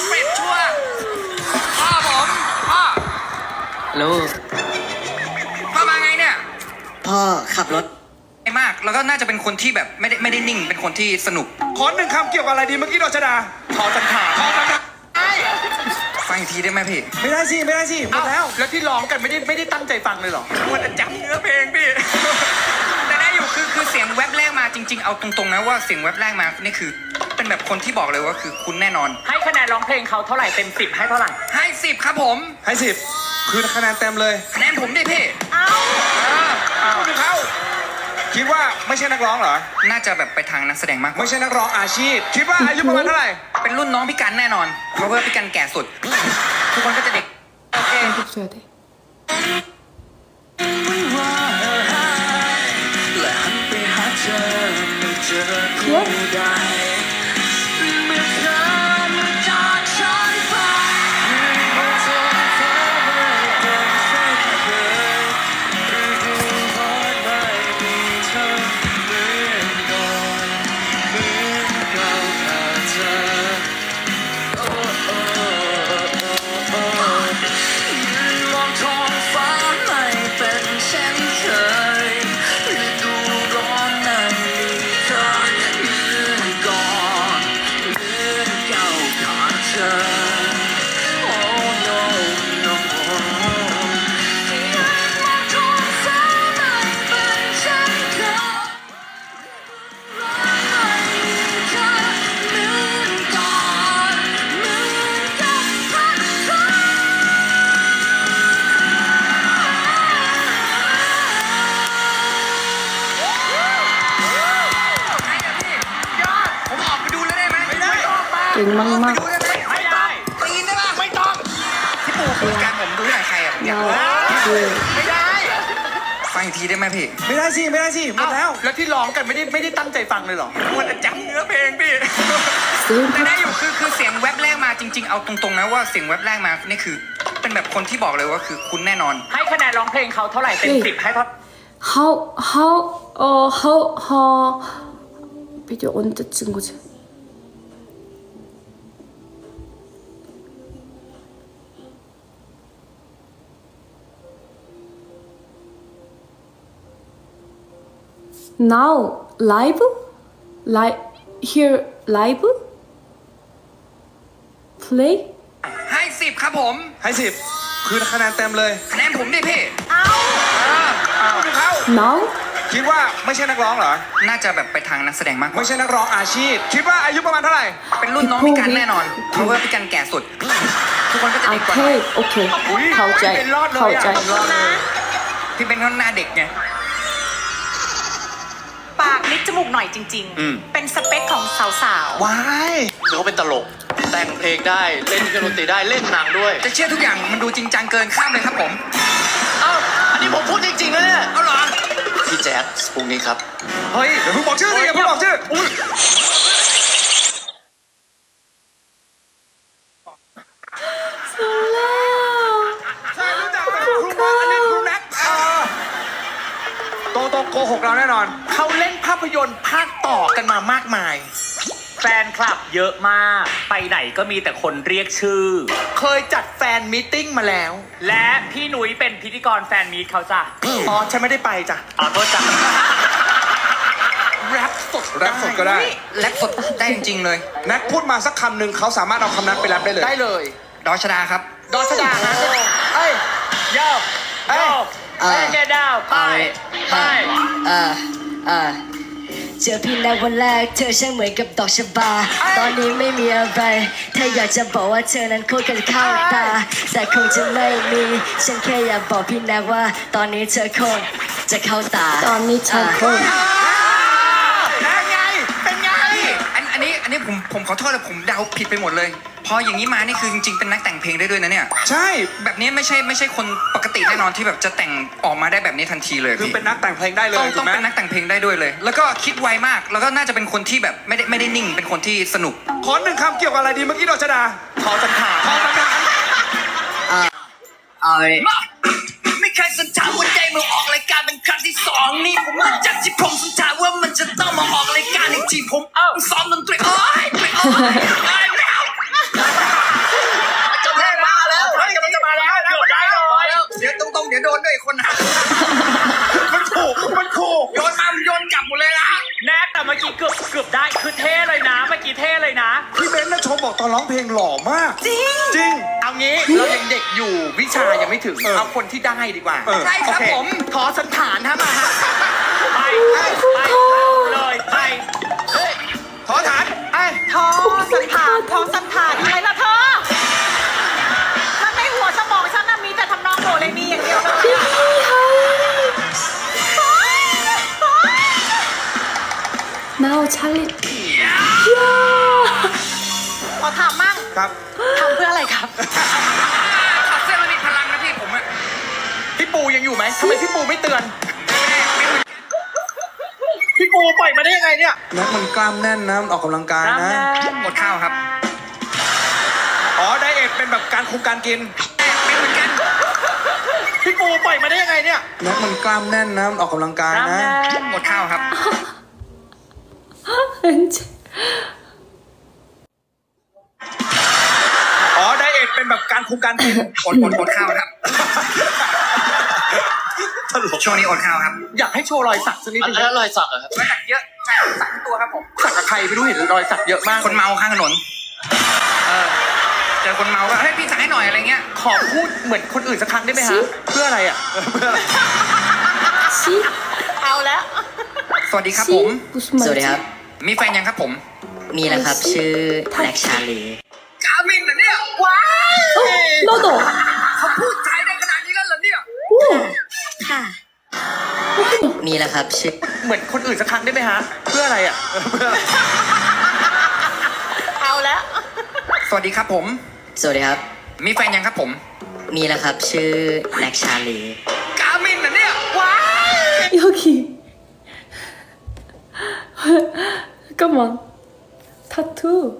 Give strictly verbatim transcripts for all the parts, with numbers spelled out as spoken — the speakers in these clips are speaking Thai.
เป็ดชัวพ่อผมพ่อลูกพ่อมาไงเนี่ยพ่อขับรถไอ้มากแล้วก็น่าจะเป็นคนที่แบบไม่ได้ไม่ได้นิ่งเป็นคนที่สนุกขอหนึ่งคำเกี่ยวกับอะไรดีเมื่อกี้ดชดาทอตันขาทอตันขาฟังอีกทีได้ไหมพี่ไม่ได้สิไม่ได้สิหมดแล้วแล้วที่ร้องกันไม่ได้ไม่ได้ตั้งใจฟังเลยหรอมันจะจำเนื้อเพลงพี่แต่ได้อยู่คือคือเสียงแว็บแรกมาจริงๆเอาตรงๆนะว่าเสียงแว็บแรกมานี่คือเป็นแบบคนที่บอกเลยว่าคือคุณแน่นอนให้คะแนนร้องเพลงเขาเท่าไหร่เต็มสิบให้เท่าไหร่ให้สิบครับผมให้สิบคือคะแนนเต็มเลยคะแนนผมดิพี่เอาเอาดูเขาคิดว่าไม่ใช่นักร้องเหรอน่าจะแบบไปทางนักแสดงมากไม่ใช่นักร้องอาชีพคิดว่าอายุประมาณเท่าไหร่เป็นรุ่นน้องพี่กันแน่นอนเพราะว่าพี่กันแก่สุดทุกคนก็จะเด็กโอเคเก่งมากมากไม่ได้ปีนได้ป่ะไม่ต้องพี่ปู่คุยกันผมดูอย่างใครอ่ะเนี่ยไม่ได้ฟังอีกทีได้ไหมพี่ไม่ได้สิไม่ได้สิหมดแล้วแล้วที่ร้องกันไม่ได้ไม่ได้ตั้งใจฟังเลยหรอมันจะจำเนื้อเพลงพี่แต่ได้อยู่คือคือเสียงแว็บแรกมาจริงๆเอาตรงๆนะว่าเสียงแว็บแรกมานี่คือเป็นแบบคนที่บอกเลยว่าคือคุณแน่นอนให้คะแนนร้องเพลงเขาเท่าไหร่เต็มสิบให้เท่า how how 어 how how 비디오 언제 찍은 거지 now live live here live play ให้สิบครับผมให้สิบคือคะแนนเต็มเลยคะแนนผมดิพี่เอาเอาดูเขา now คิดว่าไม่ใช่นักร้องเหรอน่าจะแบบไปทางนักแสดงมากไม่ใช่นักร้องอาชีพคิดว่าอายุประมาณเท่าไหร่เป็นรุ่นน้องพี่กันแน่นอนเพราะว่าพี่กันแก่สุดทุกคนก็จะเด็กกว่าโอเคเข้าใจเข้าใจพี่เป็นคนหน้าเด็กไงปากนิดจมูกหน่อยจริงๆเป็นสเปคของสาวๆว้ายเขาเป็นตลกแต่งเพลงได้เล่นเครื่องดนตรีได้เล่นหนังด้วยจะเชื่อทุกอย่างมันดูจริงจังเกินข้ามเลยครับผมเอ้าอันนี้ผมพูดจริงๆนะเนี่ยเอาหรอพี่แจ๊ดพรุ่งนี้ครับเฮ้ยเดี๋ยวเพิ่งบอกชื่อสิอย่าเพิ่งบอกชื่อใช่รู้จักครูมาอันนี้ครูแน็กโตโตโกหกเราแน่นอนเขาเล่นภาพยนตร์ภาคต่อกันมามากมายแฟนคลับเยอะมากไปไหนก็มีแต่คนเรียกชื่อเคยจัดแฟนมีตติ้งมาแล้วและพี่หนุ่ยเป็นพิธีกรแฟนมีตเขาจ้ะอ๋อฉันไม่ได้ไปจ้ะอ๋อโทษจ้ะแรปสดแรปสดก็ได้แรปสดได้จริงๆเลยแน็กพูดมาสักคำหนึ่งเขาสามารถเอาคำนั้นไปแรปได้เลยได้เลยดอชดาครับดอชดาฮะเอ้ยโยโยเอ้ยเกดาวไปไปอ่าอ่าเจอพี่แน็กวันแรกเธอช่างเหมือนกับดอกชบาตอนนี้ไม่มีอะไรเธออยากจะบอกว่าเธอนั้นโคตรกันเข้าตาแต่คงจะไม่มีฉันแค่อยากบอกพี่แน็กว่าตอนนี้เธอคงจะเข้าตาตอนนี้เธอคงเป็นไงเป็นไงอันอันนี้อันนี้ผมผมขอโทษเลยผมเดาผิดไปหมดเลยพออย่างนี้มานี่คือจริงๆเป็นนักแต่งเพลงได้ด้วยนะเนี่ยใช่แบบนี้ไม่ใช่ไม่ใช่คนปกติแน่นอนที่แบบจะแต่งออกมาได้แบบนี้ทันทีเลยคือเป็นนักแต่งเพลงได้เลยต้องเป็นนักแต่งเพลงได้ด้วยเลยแล้วก็คิดไวมากแล้วก็น่าจะเป็นคนที่แบบไม่ได้ไม่ได้นิ่งเป็นคนที่สนุกขอหนึ่งคำเกี่ยวกับอะไรดีเมื่อกี้ดชดาทอตันขาทอตันขาอ่าเอาไม่เคยสนใจว่าได้มาออกรายการเป็นครั้งที่สองนี่ผมมาจากที่ผมสนใจว่ามันจะต้องมาออกรายการในทีผมซ้อมดนตรีโอ้ยโอ้ยไม่เอาบอกตอนร้องเพลงหล่อมากจริงจริงเอางี้เรายังเด็กอยู่วิชายังไม่ถึงเออเอาคนที่ได้ดีกว่าเออใช่ครับโอเผมขอสันฐานฮะมาฮะไปไปไปเลยไปเฮ้ยขอฐานไอ้ทอสันฐานทอสันฐานอะไรล่ะเธอฉันในหัวสมองฉันน่ะมีแต่ทำนองโดเรมีอย่างเดียวเลย Now Charlie. ขอถามมั่งครับทำเพื่ออะไรครับถอดเสื้อมันมีพลังนะพี่ผมอะพี่ปูยังอยู่ไหมทำไมพี่ปูไม่เตือน พี่ปูปล่อยมาได้ยังไงเนี่ยแม็กมันกล้ามแน่นนะมันออกกำลังกายนะอดข้าวครับอ๋อไดเอทเป็นแบบการคุมการกินเป็นเหมือนกันพี่ปูปล่อยมาได้ยังไงเนี่ยแม็กมันกล้ามแน่นนะมันออกกำลังกายนะอดข้าวครับ 왠지. อ๋อไดเอทเป็นแบบการคุมการกินอดอดอดข้าวครับ ช่วงนี้อดข้าวครับอยากให้โชว์รอยสักสักนิดอันนึงนั้นรอยสักเหรอครับแล้วสักเยอะใช่สักทั้งตัวครับผมสักกับใครไม่รู้เห็นรอยสักเยอะมากคนเมาข้างถนน เออ เจอคนเมาก็เฮ้ยพี่สักให้หน่อยอะไรเงี้ยขอพูดเหมือนคนอื่นสักครั้งได้ไหมฮะ เพื่ออะไรอ่ะ เพื่ออะไร 시? เอาแล้วสวัสดีครับผม 시? 무슨 สวัสดีครับ 말이지? มีแฟนยังครับผมมีแล้วครับชื่อแน็กชาลีกามินเหรอเนี่ย ว้าว 어, 너도. เขาพูดไทยได้ขนาดนี้แล้วเหรอเนี่ย 우와. ค่ะ มีแล้วครับชื่อเหมือนคนอื่นสักครั้งได้ไหมฮะ เพื่ออะไรอ่ะ เพื่ออะไร เอาแล้วสวัสดีครับผมสวัสดีครับมีแฟนยังครับผมมีแล้วครับชื่อแน็กชาลีกามินเหรอเนี่ย ว้าว 여기. 잠깐만. 타투.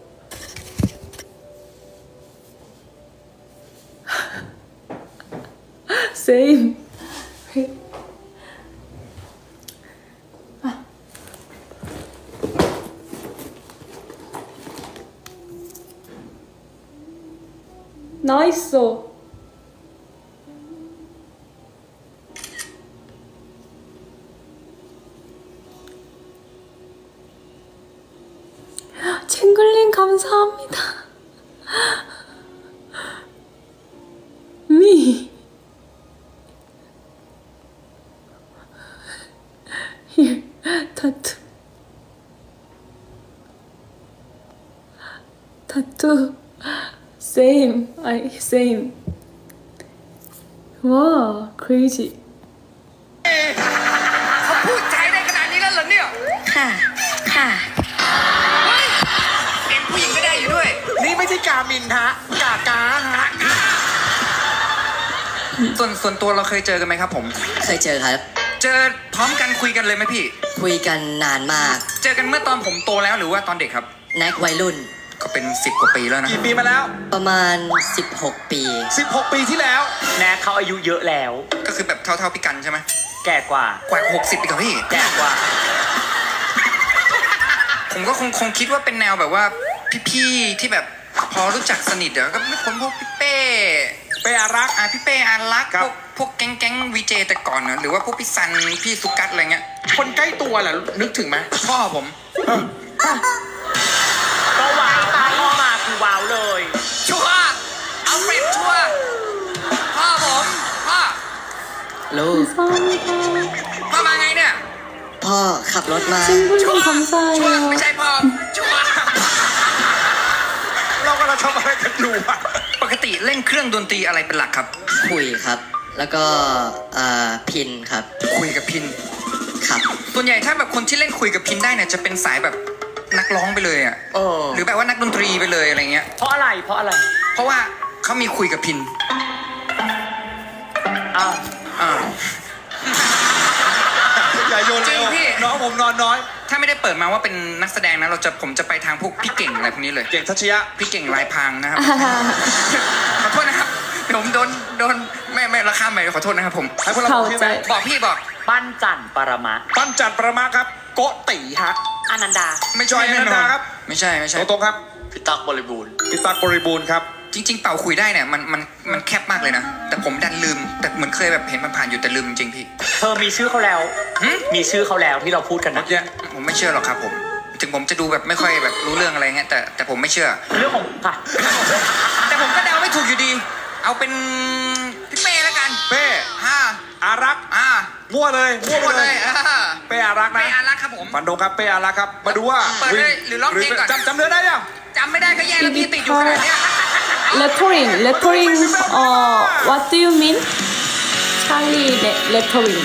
Same. 아. 나이스. 챙글님 감사합니다. 미. Here, 타투. 타투. Same. I same. 와, crazy. เขาพูดไทยได้ขนาดนี้แล้วเหรอเนี่ยค่ะ ค่ะเฮ้ยเอ็นผู้หญิงก็ได้อยู่ด้วยนี่ไม่ใช่กามินฮะ กากาฮะส่วนส่วนตัวเราเคยเจอกันไหมครับผมเคยเจอครับเจอพร้อมกันคุยกันเลยไหมพี่คุยกันนานมากเจอกันเมื่อตอนผมโตแล้วหรือว่าตอนเด็กครับแน็กวัยรุ่นก็เป็นสิบกว่าปีแล้วนะกี่ปีมาแล้วประมาณ สิบหก ปีสิบหก ปีที่แล้วแน็กเขาอายุเยอะแล้วก็คือแบบเท่าๆพี่กันใช่ไหมแก่กว่ากว่าหกสิบปีกับพี่แก่กว่าผมก็คงคงคิดว่าเป็นแนวแบบว่าพี่ๆที่แบบพอรู้จักสนิทเดี๋ยวก็ไม่คนพวกพี่เป้เป้อารักษ์อ่ะพี่เป้อารักษ์ครัพบวกพวกแก๊งแก๊งวีเจแต่ก่อนนะหรือว่าพวกพี่ซันพี่สุกัสอะไรเงี้ยคนใกล้ตัวเหรอนึกถึงไหมพ่อผมก็ว้าวตายพ่อมาคือว้าวเลยชัวร์เอาเฟรดชัวร์พ่อผมพ่อลูก 감사합니다. พ่อมาไงเนี่ยพ่อขับรถมา 친구님 ชัวร์ 감사해요. ไม่ใช่พ่อชัวร์เรากำลังทำอะไรกันอยู่อะปกติเล่นเครื่องดนตรีอะไรเป็นหลักครับคุยครับ แล้วก็เอ่อพินครับคุยกับพินครับส่วนใหญ่ถ้าแบบคนที่เล่นคุยกับพินได้เนี่ยจะเป็นสายแบบนักร้องไปเลยอ่ะเออหรือแบบว่านักดนตรีไปเลยอะไรเงี้ยเพราะอะไร เพราะอะไรเพราะว่าเขามีคุยกับพินอ้าวอ่าอย่าโยนเร็วจริงพี่น้องผมนอนน้อยถ้าไม่ได้เปิดมาว่าเป็นนักแสดงนะเราจะผมจะไปทางพวกพี่เก่งอะไรพวกนี้เลยเก่งทัชยะพี่เก่งลายพรางนะครับ ขอโทษนะครับเดี๋ยวผมโดนโดนไม่ไม่ราคาใหม่ขอโทษนะครับผมให้พวกเราบอกที่ไหมเข้าใจบอกพี่บอกปั้นจันปรมะปั้นจัดประมาครับ โกติฮะอนันดาไม่จใช่อยอแน่นันนอดาน ครับไม่ใช่ไม่ใช่ตรงๆครับพี่ตั๊กบริบูรณ์พิตักบริบูรณ์ครับจริง ๆ เป่าคุยได้เนี่ยมันมันมันแคบมากเลยนะแต่ผมดันลืม แต่เหมือนเคยแบบเห็นมันผ่านอยู่แต่ลืมจริงๆพี่เธอมีชื่อเขาแล้วหึมีชื่อเขาแล้วที่เราพูดกันเมื่นะอกี้ผมไม่เชื่อหรอกครับผมถึงผมจะดูแบบไม่ค่อยแบบรู้เรื่องอะไรเงี้ยแต่แต่ผมไม่เชื่อเรื่องของค่ะแต่ผมก็เดาไม่ถูกอยู่ดี เอาเป็นพี่เป้แล้วกันเป้ฮ่าอารักษ์อ่ามั่วเลยมั่วพูดไปเลเลย ยอ่าเป้อารักษ์นะเป้อารักครับผมฟันธงครับเป้อารักษ์ครับมาดูว่าเปิดเลยหรือร้องเพลงก่อนจำจำเนื้อได้ยังจำไม่ได้ก็แย่แล้วพี่ติดอยู่ขนาดเนี้ย lettering lettering uh what do you mean Charlie le- lettering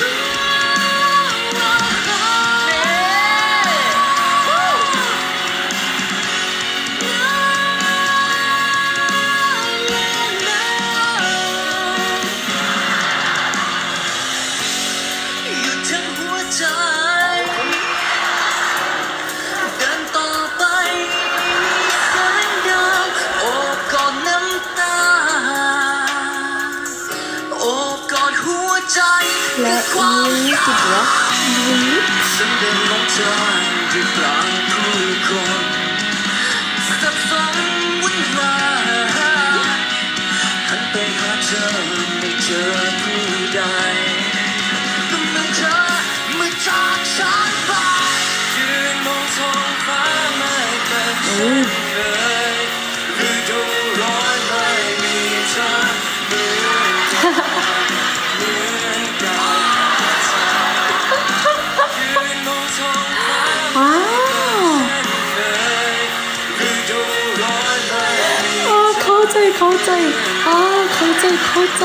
และนี้ติดวะนี้ฉันเดินลงทางที่กลางผู้คนสับสนวุ่นวายหันไปหาเธอไม่เจอผู้ใดก็เมื่อเธอเมื่อจากฉันไปยืนมองท้องฟ้าไม่เป็นเช่นเคยฤดูร้อนไม่มีเธอเหมือนกันเหมือนกันว้าวอ๋อเข้าใจเข้าใจอ๋อเข้าใจเข้าใจ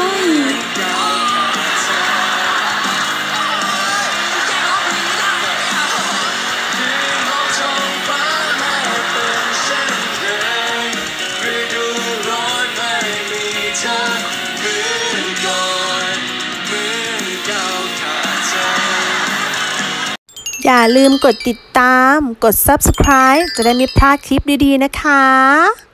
อย่าลืมกดติดตาม กด ซับสไครบ์ จะได้ไม่พลาดคลิปดีๆนะคะ